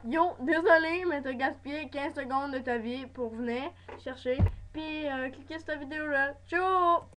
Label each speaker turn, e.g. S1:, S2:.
S1: Yo, désolé, mais t'as gaspillé 15 secondes de ta vie pour venir chercher. Puis cliquer sur cette vidéo là. Ciao!